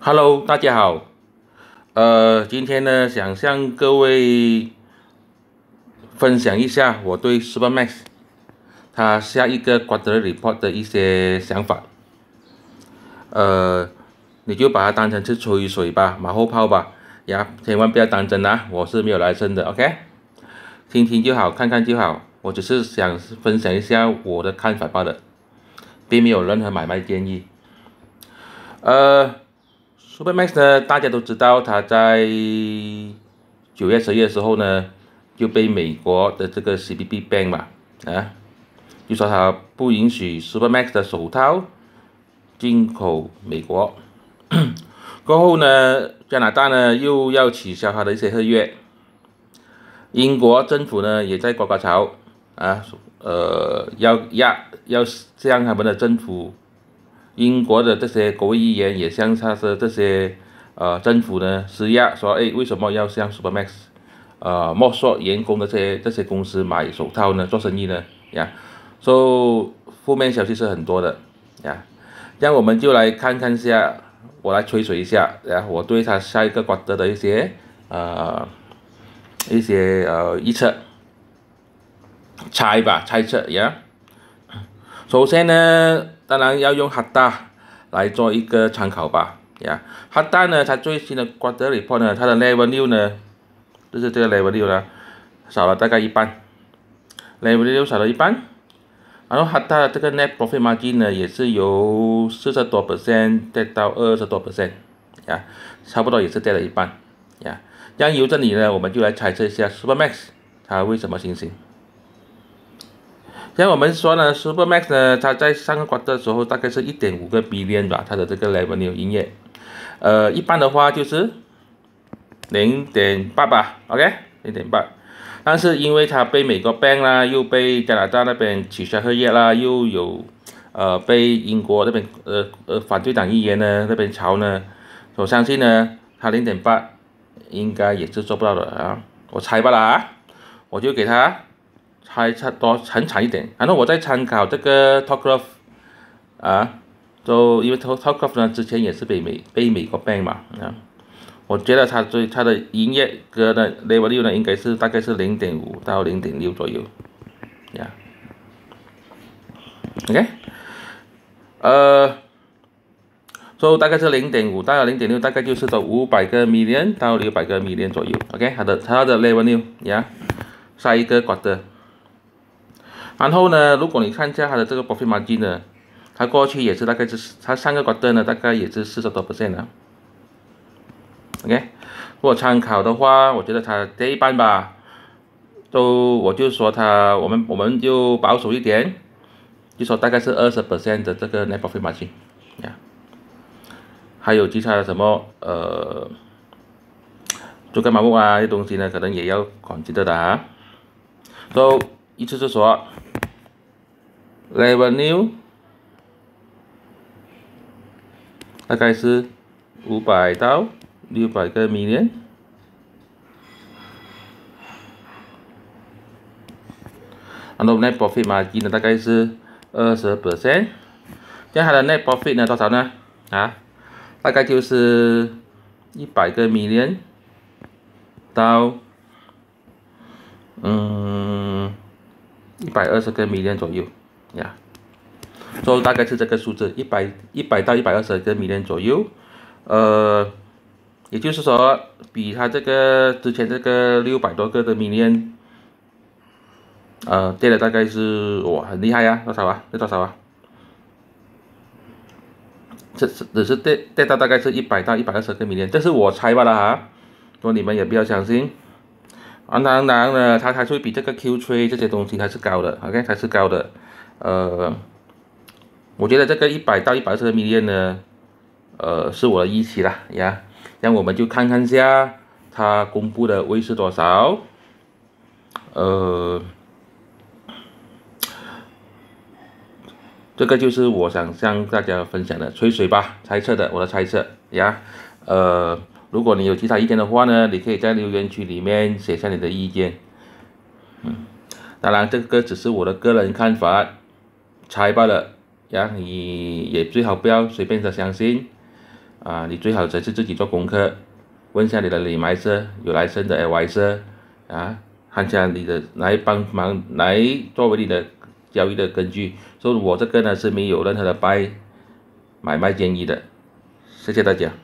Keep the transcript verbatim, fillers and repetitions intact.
Hello，大家好。呃，今天呢，想向各位分享一下我对 Supermax 它下一个 Quarterly Report 的一些想法。呃，你就把它当成是吹水吧，马后炮吧，呀，千万不要当真啊！我是没有来生的，OK？听听就好，看看就好。我只是想分享一下我的看法罢了，并没有任何买卖建议。呃。Supermax 呢，大家都知道，它在九月、十月的时候呢，就被美国的这个 C B P ban 嘛，啊，就说它不允许 Supermax 的手套进口美国。过后呢，加拿大呢又要取消它的一些合约，英国政府呢也在呱呱吵，啊，呃，要压要向他们的政府。英国的这些国会议员也向他的这些呃政府呢施压，说，哎，为什么要向 Supermax 呃没收员工的这些这些公司买手套呢？做生意呢？呀，所以负面消息是很多的呀。这样我们就来看看下，我来吹水一下，呀，我对他下一个 quarter 的一些呃一些呃预测，猜吧，猜测呀。首先呢，当然要用 Hada 来做一个参考吧，呀 ，Hada 呢，它最新的 Quarter Report 呢，它的 Revenue 呢，就是这个 Revenue 呢，少了大概一半 ，Revenue 少了一半，然后 Hada 的这个 Net Profit Margin 呢，也是由四十多 percent 跌到二十多 percent， 呀，差不多也是跌了一半，呀，这样由这里呢，我们就来猜测一下 Supermax 它为什么行情。像我们说呢 ，Supermax 呢，它在上个 quarter 的时候大概是 一点五个 billion 吧，它的这个 revenue 营业，呃，一般的话就是零点八吧 ，OK， 零点八，但是因为它被美国 ban 啦，又被加拿大那边取消合约啦，又有呃被英国那边呃呃反对党议员呢那边吵呢，我相信呢，它零点八应该也是做不到的啊，我猜吧啦啊，我就给它。猜差多很惨一点，然后我再参考这个 Topgolf 啊，就因为 Topgolf 呢之前也是被美被美国 ban 嘛啊，我觉得它对它的营业额的 revenue 呢应该是大概是零点五到零点六左右，呀 ，OK， 呃，所以大概是零点五到零点六，大概就是到五百个 million 到六百个 million 左右 ，OK， 它的它的 revenue 呀，下一个 quarter。然后呢，如果你看一下它的这个 profit margin 呢，它过去也是大概是它上个 quarter 呢，大概也是四十多 percent 啊。OK， 如果参考的话，我觉得它跌一半吧，都我就说它，我们我们就保守一点，就说大概是二十 percent 的这个 net profit margin 呀。还有其他的什么呃，猪肝麻木啊，这东西呢，可能也要consider的啊。都意思是说。Revenue 大概是五百到六百个 million， 然后 net profit margin 呢大概是二十 percent， 这样它的 net profit 呢多少呢？啊，大概就是一百个 million 到嗯一百二十个 million 左右。呀，所以大概是这个数字，一百一百到一百二十个 million 左右，呃，也就是说，比它这个之前这个六百多个的 million， 呃，跌了大概是哇很厉害呀，多少啊？跌多少啊？这是只是跌跌到大概是一百到一百二十个 million， 这是我猜罢了哈，说你们也不要相信。啊，当然呢，它还是会比这个 Q 三 这些东西还是高的 ，OK， 还是高的。呃，我觉得这个一百到一百二十个 million 呢，呃，是我的预期啦呀。那我们就看看下它公布的位是多少。呃，这个就是我想向大家分享的吹水吧，猜测的，我的猜测呀。呃，如果你有其他意见的话呢，你可以在留言区里面写下你的意见。嗯，当然这个只是我的个人看法。猜罢了呀，你也最好不要随便的相信， 啊，你最好才是自己做功课，问下你的理买社有来生的 advisor 啊，看下你的来帮忙来作为你的交易的根据。所以我这个呢是没有任何的 buy 买卖建议的，谢谢大家。